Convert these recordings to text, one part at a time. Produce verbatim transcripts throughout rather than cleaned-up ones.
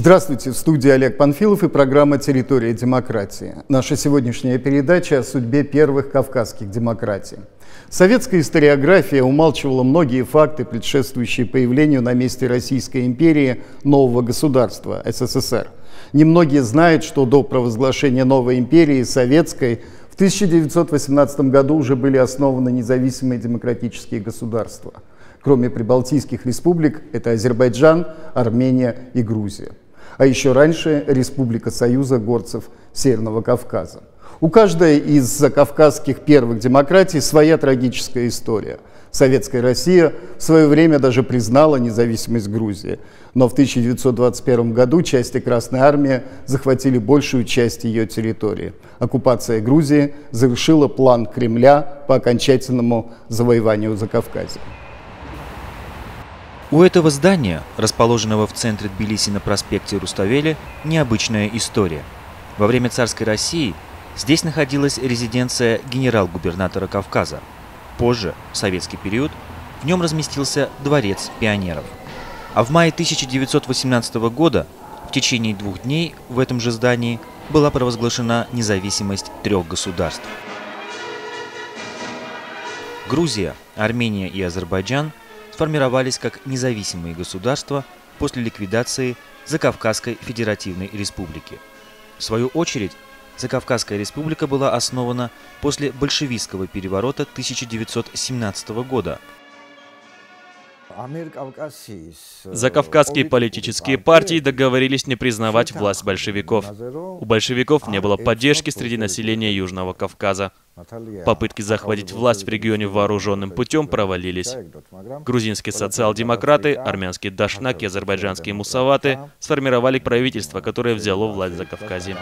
Здравствуйте, в студии Олег Панфилов и программа «Территория демократии». Наша сегодняшняя передача о судьбе первых кавказских демократий. Советская историография умалчивала многие факты, предшествующие появлению на месте Российской империи нового государства – СССР. Немногие знают, что до провозглашения новой империи советской в тысяча девятьсот восемнадцатом году уже были основаны независимые демократические государства. Кроме прибалтийских республик, это Азербайджан, Армения и Грузия. А еще раньше Республика Союза горцев Северного Кавказа. У каждой из закавказских первых демократий своя трагическая история. Советская Россия в свое время даже признала независимость Грузии, но в тысяча девятьсот двадцать первом году части Красной Армии захватили большую часть ее территории. Оккупация Грузии завершила план Кремля по окончательному завоеванию Закавказья. У этого здания, расположенного в центре Тбилиси на проспекте Руставели, необычная история. Во время царской России здесь находилась резиденция генерал-губернатора Кавказа. Позже, в советский период, в нем разместился дворец пионеров. А в мае тысяча девятьсот восемнадцатого года, в течение двух дней, в этом же здании была провозглашена независимость трех государств. Грузия, Армения и Азербайджан сформировались как независимые государства после ликвидации Закавказской Федеративной Республики. В свою очередь, Закавказская республика была основана после большевистского переворота тысяча девятьсот семнадцатого года. Закавказские политические партии договорились не признавать власть большевиков. У большевиков не было поддержки среди населения Южного Кавказа. Попытки захватить власть в регионе вооруженным путем провалились. Грузинские социал-демократы, армянские дашнаки и азербайджанские мусаваты сформировали правительство, которое взяло власть в Закавказье.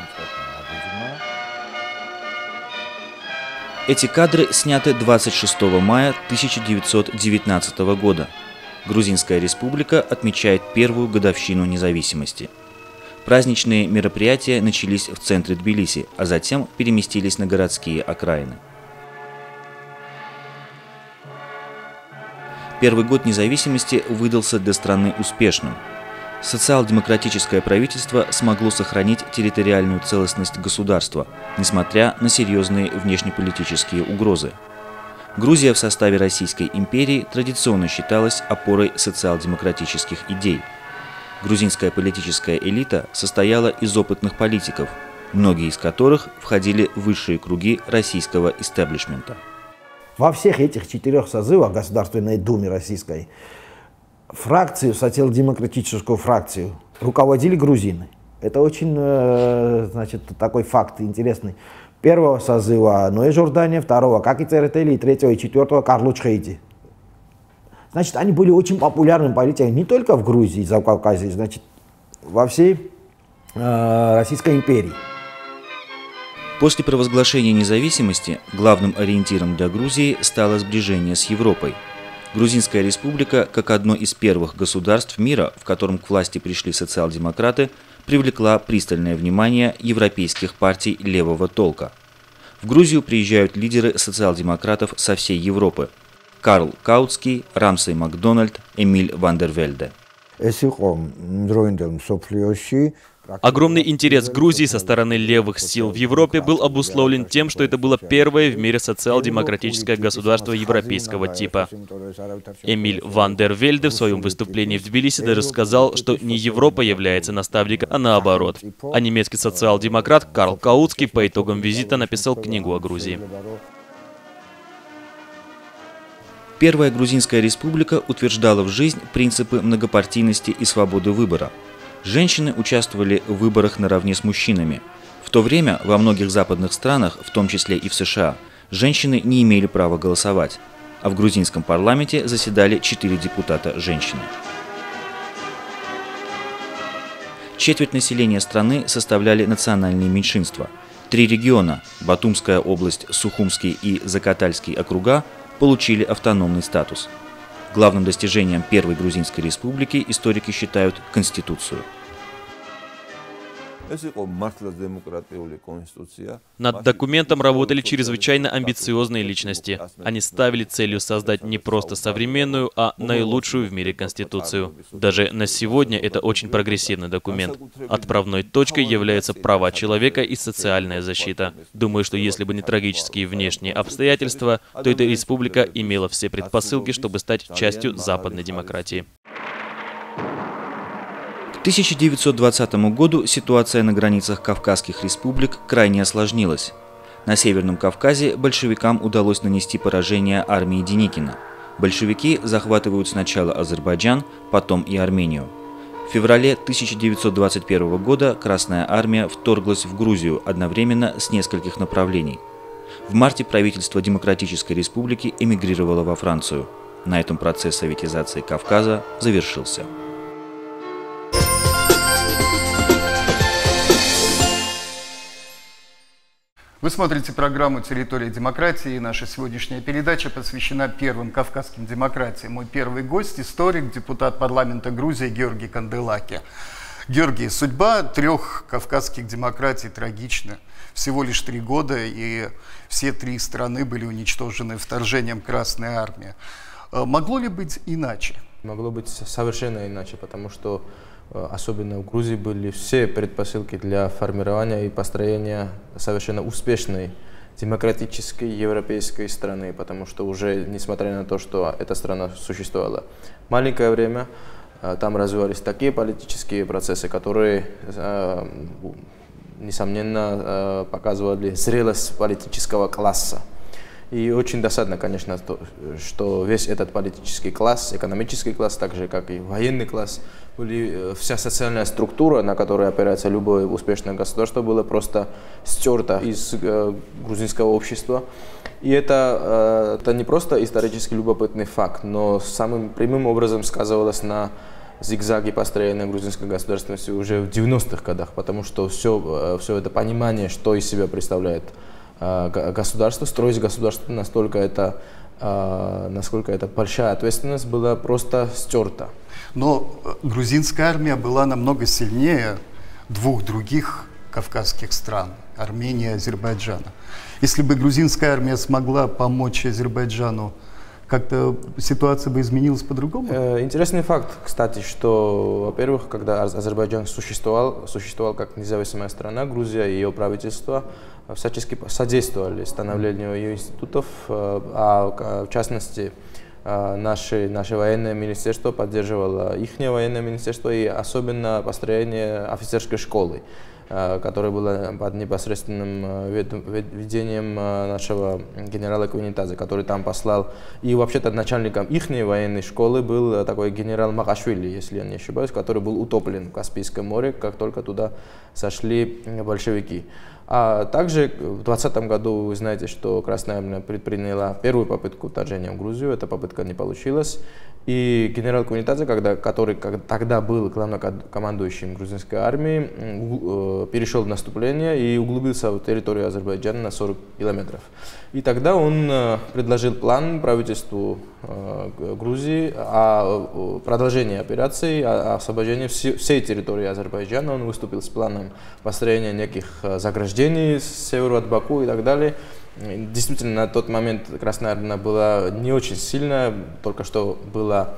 Эти кадры сняты двадцать шестого мая тысяча девятьсот девятнадцатого года. Грузинская республика отмечает первую годовщину независимости. Праздничные мероприятия начались в центре Тбилиси, а затем переместились на городские окраины. Первый год независимости выдался для страны успешным. Социал-демократическое правительство смогло сохранить территориальную целостность государства, несмотря на серьезные внешнеполитические угрозы. Грузия в составе Российской империи традиционно считалась опорой социал-демократических идей. Грузинская политическая элита состояла из опытных политиков, многие из которых входили в высшие круги российского истеблишмента. Во всех этих четырех созывах Государственной Думы Российской фракцию, социал-демократическую фракцию руководили грузины. Это очень, значит, такой факт интересный. Первого созыва Ноэ Жордания, второго Каки Церетели, третьего и четвертого Карло Чхейди. Значит, они были очень популярными политиками не только в Грузии, Закавказье, значит, во всей э, Российской империи. После провозглашения независимости главным ориентиром для Грузии стало сближение с Европой. Грузинская республика, как одно из первых государств мира, в котором к власти пришли социал-демократы, привлекла пристальное внимание европейских партий левого толка. В Грузию приезжают лидеры социал-демократов со всей Европы: Карл Каутский, Рамсей Макдональд, Эмиль ван дер Вельде. Огромный интерес Грузии со стороны левых сил в Европе был обусловлен тем, что это было первое в мире социал-демократическое государство европейского типа. Эмиль ван дер Вельде в своем выступлении в Тбилиси даже сказал, что не Европа является наставником, а наоборот. А немецкий социал-демократ Карл Каутский по итогам визита написал книгу о Грузии. Первая грузинская республика утверждала в жизнь принципы многопартийности и свободы выбора. Женщины участвовали в выборах наравне с мужчинами. В то время во многих западных странах, в том числе и в США, женщины не имели права голосовать, а в грузинском парламенте заседали четыре депутата женщины. Четверть населения страны составляли национальные меньшинства. Три региона – Батумская область, Сухумский и Закатальский округа – получили автономный статус. Главным достижением Первой Грузинской республики историки считают Конституцию. Над документом работали чрезвычайно амбициозные личности. Они ставили целью создать не просто современную, а наилучшую в мире конституцию. Даже на сегодня это очень прогрессивный документ. Отправной точкой являются права человека и социальная защита. Думаю, что если бы не трагические внешние обстоятельства, то эта республика имела все предпосылки, чтобы стать частью западной демократии. К тысяча девятьсот двадцатому году ситуация на границах Кавказских республик крайне осложнилась. На Северном Кавказе большевикам удалось нанести поражение армии Деникина. Большевики захватывают сначала Азербайджан, потом и Армению. В феврале тысяча девятьсот двадцать первого года Красная Армия вторглась в Грузию одновременно с нескольких направлений. В марте правительство Демократической Республики эмигрировало во Францию. На этом процесс советизации Кавказа завершился. Вы смотрите программу «Территория демократии», и наша сегодняшняя передача посвящена первым кавказским демократиям. Мой первый гость – историк, депутат парламента Грузии Георгий Канделаки. Георгий, судьба трех кавказских демократий трагична. Всего лишь три года, и все три страны были уничтожены вторжением Красной Армии. Могло ли быть иначе? Могло быть совершенно иначе, потому что особенно в Грузии были все предпосылки для формирования и построения совершенно успешной демократической европейской страны, потому что уже, несмотря на то, что эта страна существовала маленькое время, там развивались такие политические процессы, которые, несомненно, показывали зрелость политического класса. И очень досадно, конечно, что весь этот политический класс, экономический класс, так же как и военный класс, были, вся социальная структура, на которой опирается любое успешное государство, была просто стерта из э, грузинского общества. И это, э, это не просто исторически любопытный факт, но самым прямым образом сказывалось на зигзаге построения грузинской государственности уже в девяностых годах, потому что все, все это понимание, что из себя представляет государство, строить государство, настолько это, насколько это большая ответственность была просто стерта. Но грузинская армия была намного сильнее двух других кавказских стран – Армении и Азербайджана. Если бы грузинская армия смогла помочь Азербайджану, как-то ситуация бы изменилась по-другому? Интересный факт, кстати, что, во-первых, когда Азербайджан существовал, существовал как независимая страна, Грузия и ее правительство всячески содействовали становлению ее институтов, а в частности наше, наше военное министерство поддерживало их военное министерство и особенно построение офицерской школы, которая была под непосредственным ведением нашего генерала Квинитадзе, который там послал. И вообще-то начальником их военной школы был такой генерал Макашвили, если я не ошибаюсь, который был утоплен в Каспийском море, как только туда сошли большевики. А также в двадцатом году вы знаете, что Красная Армия предприняла первую попытку вторжения в Грузию. Эта попытка не получилась. И генерал Квинитадзе, когда, который как, тогда был главнокомандующим грузинской армии, э, перешел в наступление и углубился в территорию Азербайджана на сорок километров. И тогда он э, предложил план правительству э, Грузии о продолжении операции, о, о освобождении всей, всей территории Азербайджана. Он выступил с планом построения неких заграждений с севера от Баку и так далее. Действительно, на тот момент Красная Армия была не очень сильная, только что была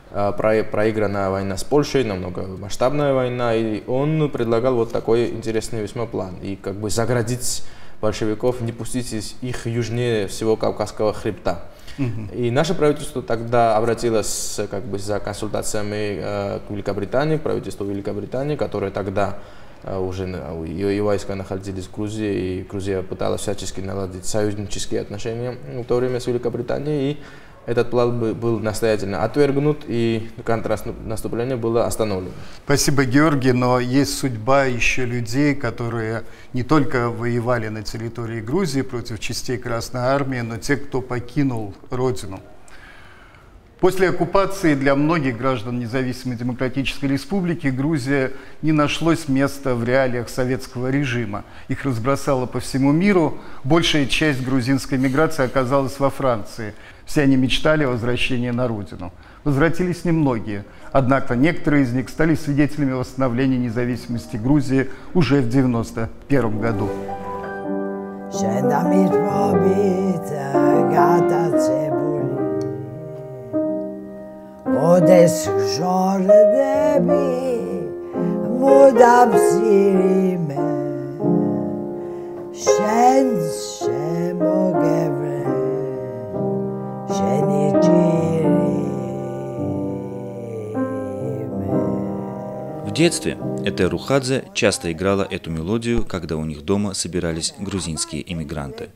проиграна война с Польшей, намного масштабная война, и он предлагал вот такой интересный весьма план, и как бы заградить большевиков, не пустить их южнее всего Кавказского хребта. Mm-hmm. И наше правительство тогда обратилось как бы за консультациями к Великобритании, к правительству Великобритании, которое тогда уже ее войска находились в Грузии, и Грузия пыталась всячески наладить союзнические отношения в то время с Великобританией, и этот план был настоятельно отвергнут, и контрнаступление было остановлено. Спасибо, Георгий, но есть судьба еще людей, которые не только воевали на территории Грузии против частей Красной Армии, но те, кто покинул родину. После оккупации для многих граждан независимой демократической республики Грузия не нашлось места в реалиях советского режима. Их разбросало по всему миру. Большая часть грузинской миграции оказалась во Франции. Все они мечтали о возвращении на родину. Возвратились немногие, однако некоторые из них стали свидетелями восстановления независимости Грузии уже в девяносто первом году. В детстве Этер Рухадзе часто играла эту мелодию, когда у них дома собирались грузинские эмигранты.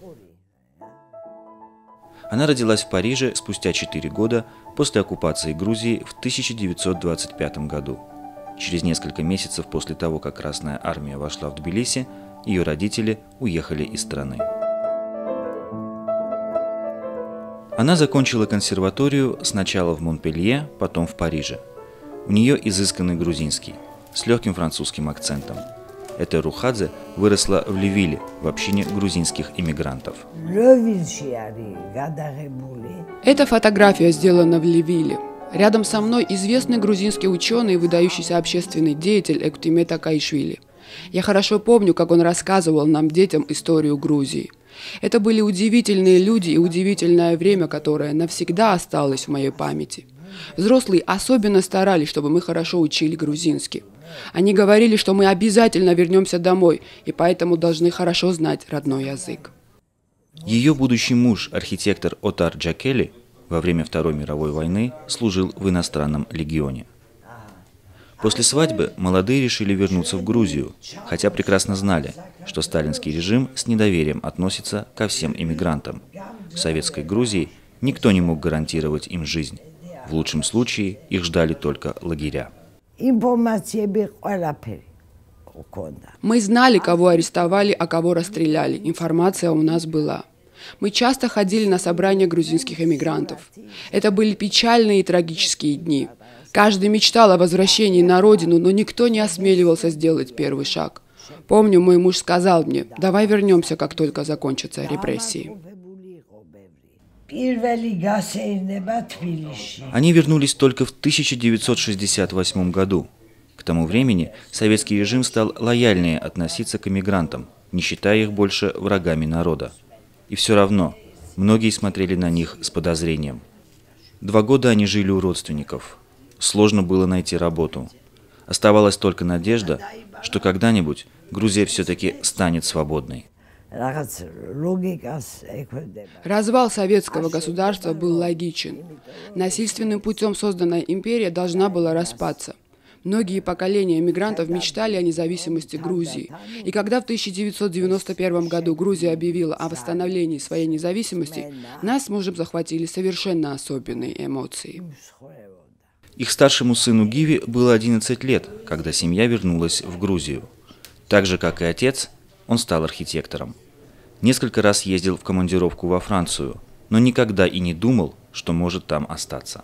Она родилась в Париже спустя четыре года после оккупации Грузии в тысяча девятьсот двадцать пятом году. Через несколько месяцев после того, как Красная Армия вошла в Тбилиси, ее родители уехали из страны. Она закончила консерваторию сначала в Монпелье, потом в Париже. У нее изысканный грузинский, с легким французским акцентом. Этер Рухадзе выросла в Ливиле, в общине грузинских иммигрантов. Эта фотография сделана в Ливиле. Рядом со мной известный грузинский ученый и выдающийся общественный деятель Эктимет Акаишвили. Я хорошо помню, как он рассказывал нам, детям, историю Грузии. Это были удивительные люди и удивительное время, которое навсегда осталось в моей памяти. Взрослые особенно старались, чтобы мы хорошо учили грузинский. Они говорили, что мы обязательно вернемся домой, и поэтому должны хорошо знать родной язык. Ее будущий муж, архитектор Отар Джакели, во время Второй мировой войны служил в иностранном легионе. После свадьбы молодые решили вернуться в Грузию, хотя прекрасно знали, что сталинский режим с недоверием относится ко всем иммигрантам. В советской Грузии никто не мог гарантировать им жизнь. В лучшем случае их ждали только лагеря. Мы знали, кого арестовали, а кого расстреляли. Информация у нас была. Мы часто ходили на собрания грузинских эмигрантов. Это были печальные и трагические дни. Каждый мечтал о возвращении на родину, но никто не осмеливался сделать первый шаг. Помню, мой муж сказал мне: давай вернемся, как только закончатся репрессии. Они вернулись только в тысяча девятьсот шестьдесят восьмом году. К тому времени советский режим стал лояльнее относиться к эмигрантам, не считая их больше врагами народа. И все равно многие смотрели на них с подозрением. Два года они жили у родственников. Сложно было найти работу. Оставалась только надежда, что когда-нибудь Грузия все-таки станет свободной. Развал советского государства был логичен. Насильственным путем созданная империя должна была распаться. Многие поколения эмигрантов мечтали о независимости Грузии. И когда в тысяча девятьсот девяносто первом году Грузия объявила о восстановлении своей независимости, нас с мужем захватили совершенно особенные эмоции. Их старшему сыну Гиви было одиннадцать лет, когда семья вернулась в Грузию. Так же, как и отец, он стал архитектором. Несколько раз ездил в командировку во Францию, но никогда и не думал, что может там остаться.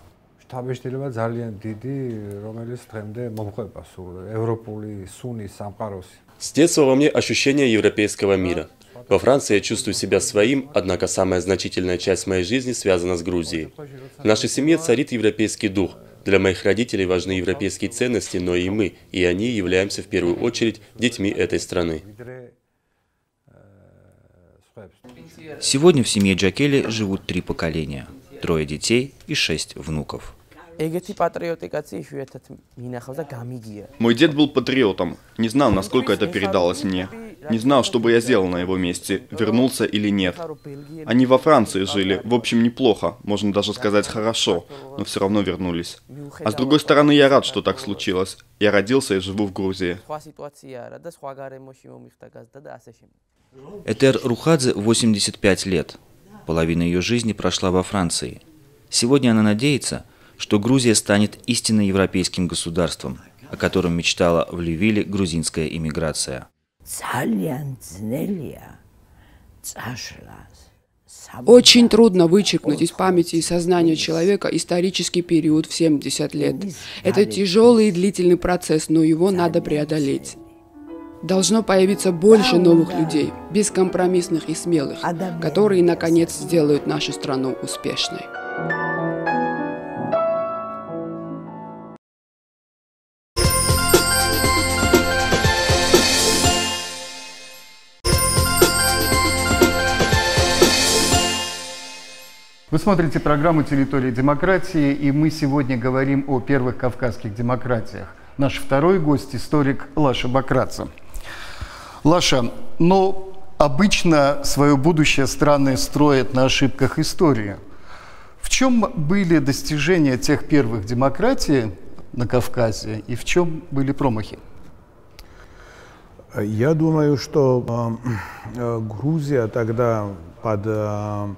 С детства во мне ощущение европейского мира. Во Франции я чувствую себя своим, однако самая значительная часть моей жизни связана с Грузией. В нашей семье царит европейский дух. Для моих родителей важны европейские ценности, но и мы, и они являемся в первую очередь детьми этой страны. Сегодня в семье Джакели живут три поколения. Трое детей и шесть внуков. Мой дед был патриотом. Не знал, насколько это передалось мне. Не знал, что бы я сделал на его месте, вернулся или нет. Они во Франции жили, в общем, неплохо, можно даже сказать хорошо, но все равно вернулись. А с другой стороны, я рад, что так случилось. Я родился и живу в Грузии. Этер Рухадзе восемьдесят пять лет. Половина ее жизни прошла во Франции. Сегодня она надеется, что Грузия станет истинно европейским государством, о котором мечтала в Ливиле грузинская иммиграция. Очень трудно вычеркнуть из памяти и сознания человека исторический период в семьдесят лет. Это тяжелый и длительный процесс, но его надо преодолеть. Должно появиться больше новых людей, бескомпромиссных и смелых, которые, наконец, сделают нашу страну успешной. Вы смотрите программу «Территория демократии», и мы сегодня говорим о первых кавказских демократиях. Наш второй гость – историк Лаша Бакрадзе. Лаша, но обычно свое будущее страны строят на ошибках истории. В чем были достижения тех первых демократий на Кавказе и в чем были промахи? Я думаю, что э, Грузия тогда под э,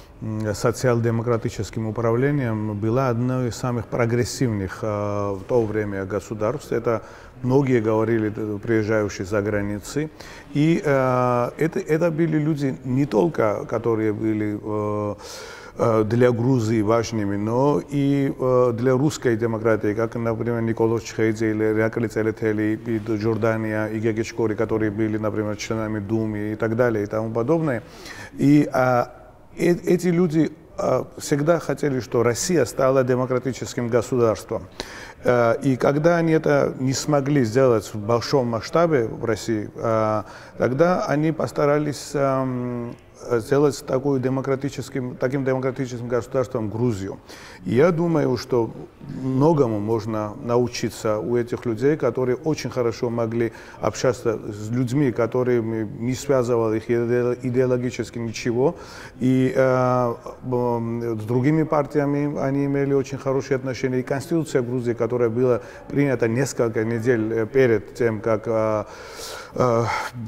социал-демократическим управлением была одной из самых прогрессивных э, в то время государств. Это многие говорили, приезжающие за границей. И э, это, это были люди не только, которые были э, для Грузии важными, но и для русской демократии, как, например, Николос Чхейдзе или Ракали Целетели, и Джордания, и Гегечкори, которые были, например, членами Думы и так далее и тому подобное. И а, э, эти люди а, всегда хотели, что Россия стала демократическим государством. А, и когда они это не смогли сделать в большом масштабе в России, а, тогда они постарались а, сделать такую демократическим, таким демократическим государством Грузию. И я думаю, что многому можно научиться у этих людей, которые очень хорошо могли общаться с людьми, которыми не связывало их идеологически ничего. И э, э, с другими партиями они имели очень хорошие отношения. И Конституция Грузии, которая была принята несколько недель перед тем, как э, э,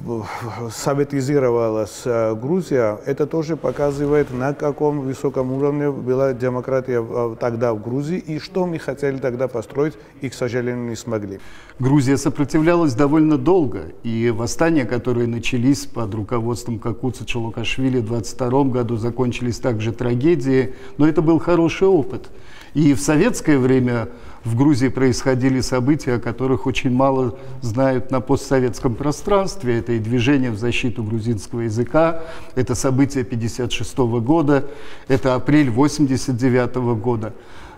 советизировалась Грузия, это тоже показывает, на каком высоком уровне была демократия тогда в Грузии и что мы хотели тогда построить и, к сожалению, не смогли. Грузия сопротивлялась довольно долго, и восстания, которые начались под руководством Какуца Чолокашвили в двадцать втором году, закончились также трагедией, но это был хороший опыт. И в советское время в Грузии происходили события, о которых очень мало знают на постсоветском пространстве. Это и движение в защиту грузинского языка, это события пятьдесят шестого года, это апрель восемьдесят девятого года.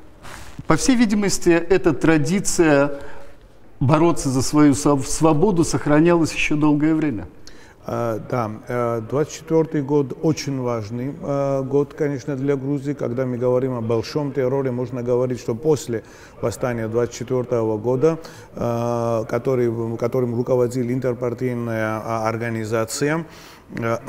По всей видимости, эта традиция бороться за свою свободу сохранялась еще долгое время. Uh, да, двадцать четвёртый год очень важный uh, год, конечно, для Грузии. Когда мы говорим о большом терроре, можно говорить, что после восстания двадцать четвёртого года, uh, который, которым руководила интерпартийная uh, организация, uh,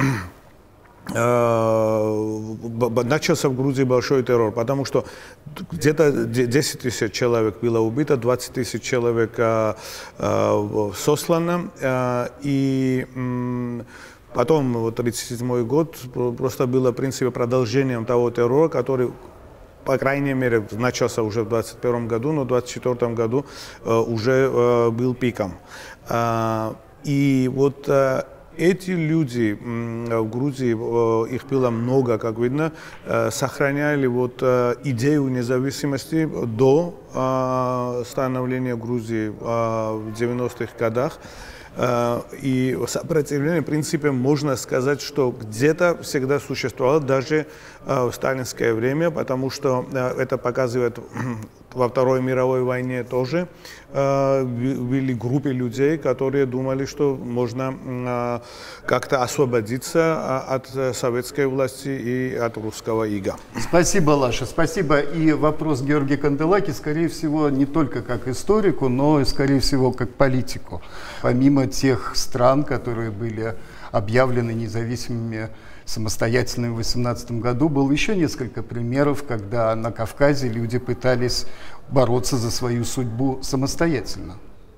начался в Грузии большой террор, потому что где-то десять тысяч человек было убито, двадцать тысяч человек а, а, сослано, а, и м, потом вот, тридцать седьмой год просто было, в принципе, продолжением того террора, который, по крайней мере, начался уже в двадцать первом году, но в двадцать четвёртом году а, уже а, был пиком. А, и вот а, эти люди в Грузии, их было много, как видно, сохраняли вот идею независимости до становления Грузии в девяностых годах. И сопротивление, в принципе, можно сказать, что где-то всегда существовало, даже в сталинское время, потому что это показывает во Второй мировой войне тоже были группы людей, которые думали, что можно как-то освободиться от советской власти и от русского ига. Спасибо, Лаша, спасибо. И вопрос Георгия Канделаки, скорее всего, не только как историку, но и, скорее всего, как политику. Помимо тех стран, которые были объявлены независимыми, самостоятельными в восемнадцатом году, было еще несколько примеров, когда на Кавказе люди пытались бороться за свою судьбу самостоятельно.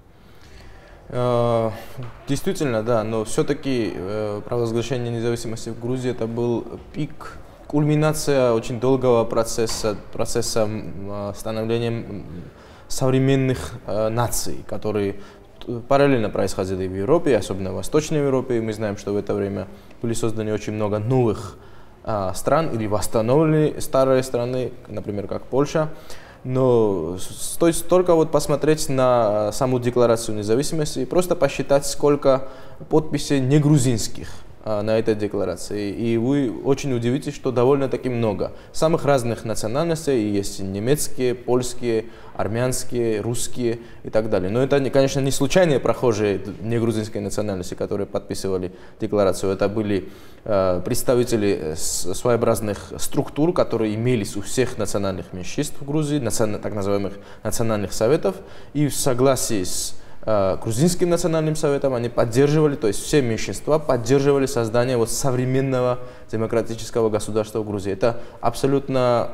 Действительно, да, но все-таки провозглашение независимости в Грузии это был пик, кульминация очень долгого процесса, процесса становления современных наций, которые параллельно происходили в Европе, особенно в Восточной Европе. Мы знаем, что в это время были созданы очень много новых а, стран или восстановлены старые страны, например, как Польша. Но стоит только вот посмотреть на саму Декларацию независимости и просто посчитать, сколько подписей негрузинских на этой декларации. И вы очень удивитесь, что довольно-таки много. Самых разных национальностей, есть немецкие, польские, армянские, русские и так далее. Но это, конечно, не случайные прохожие негрузинской национальности, которые подписывали декларацию. Это были э, представители своеобразных структур, которые имелись у всех национальных меньшинств в Грузии, так называемых национальных советов. И в согласии с Грузинским национальным советом они поддерживали, то есть все меньшинства поддерживали создание вот современного демократического государства в Грузии. Это абсолютно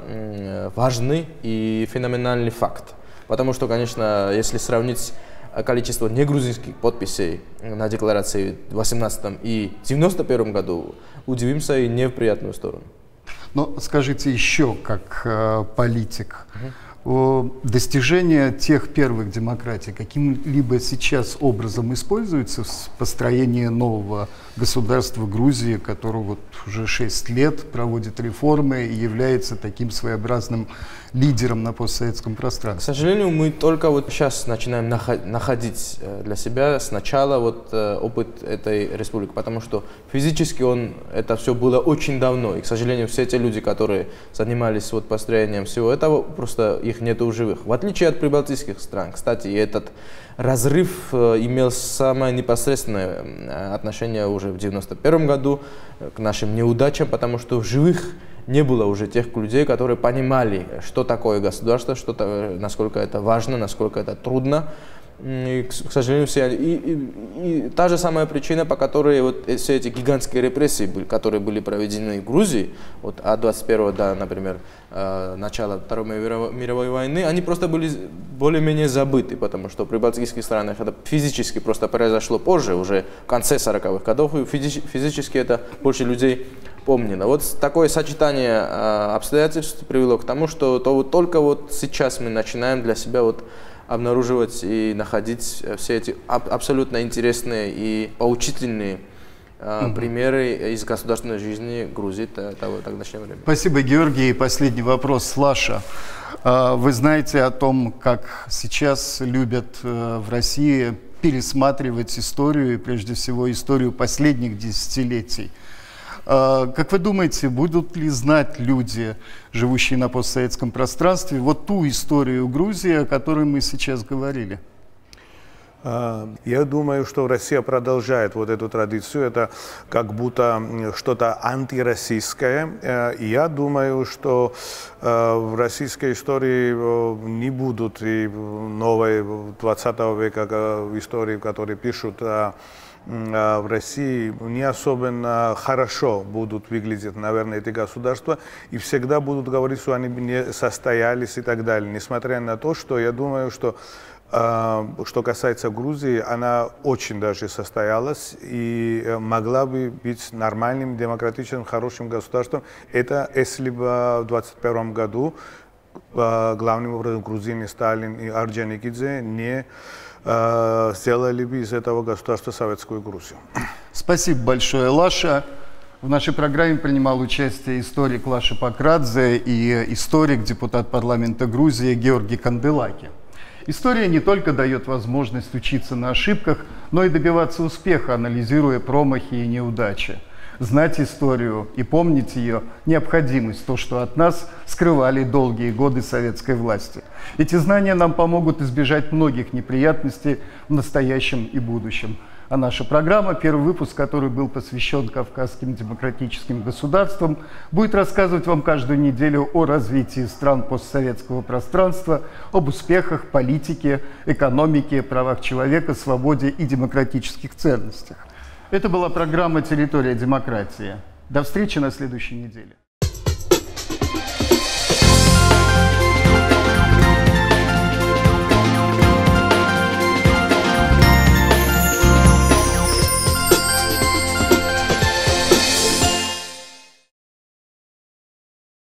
важный и феноменальный факт. Потому что, конечно, если сравнить количество негрузинских подписей на декларации в две тысячи восемнадцатом и две тысячи девяносто первом году, удивимся и не в приятную сторону. Но скажите еще, как э, политик, угу. достижение тех первых демократий каким-либо сейчас образом используется в построении нового государства Грузии, которое вот уже шесть лет проводит реформы и является таким своеобразным лидером на постсоветском пространстве? К сожалению, мы только вот сейчас начинаем находить для себя сначала вот опыт этой республики, потому что физически он, это все было очень давно, и, к сожалению, все те люди, которые занимались вот построением всего этого, просто их нету в живых. В отличие от прибалтийских стран, кстати, этот разрыв имел самое непосредственное отношение уже в девяносто первом году к нашим неудачам, потому что в живых не было уже тех людей, которые понимали, что такое государство, что -то, насколько это важно, насколько это трудно. И, к сожалению, все, и, и, и та же самая причина, по которой вот все эти гигантские репрессии, которые были проведены в Грузии, вот от двадцать первого до, например, начала Второй мировой войны, они просто были более-менее забыты, потому что в прибалтийских странах это физически просто произошло позже, уже в конце сороковых годов, и физически это больше людей помнило. Вот такое сочетание обстоятельств привело к тому, что то вот только вот сейчас мы начинаем для себя вот обнаруживать и находить все эти аб абсолютно интересные и поучительные э, угу. примеры из государственной жизни Грузии того тогдашнего времени. Спасибо, Георгий. И последний вопрос, Лаша. Вы знаете о том, как сейчас любят в России пересматривать историю, и прежде всего историю последних десятилетий. Как вы думаете, будут ли знать люди, живущие на постсоветском пространстве, вот ту историю Грузии, о которой мы сейчас говорили? Я думаю, что Россия продолжает вот эту традицию. Это как будто что-то антироссийское. И я думаю, что в российской истории не будут и новой двадцатого века истории, которые пишут в России, не особенно хорошо будут выглядеть, наверное, эти государства, и всегда будут говорить, что они не состоялись и так далее. Несмотря на то, что я думаю, что что касается Грузии, она очень даже состоялась и могла бы быть нормальным, демократичным, хорошим государством. Это если бы в двадцать первом году главным образом грузины Сталин и Орджоникидзе не сделали бы из этого государства советскую Грузию. Спасибо большое, Лаша. В нашей программе принимал участие историк Лаша Пакрадзе и историк, депутат парламента Грузии Георгий Канделаки. История не только дает возможность учиться на ошибках, но и добиваться успеха, анализируя промахи и неудачи. Знать историю и помнить ее – необходимость, то, что от нас скрывали долгие годы советской власти. Эти знания нам помогут избежать многих неприятностей в настоящем и будущем. А наша программа, первый выпуск, который был посвящен Кавказским демократическим государствам, будет рассказывать вам каждую неделю о развитии стран постсоветского пространства, об успехах, политике, экономике, правах человека, свободе и демократических ценностях. Это была программа «Территория демократии». До встречи на следующей неделе.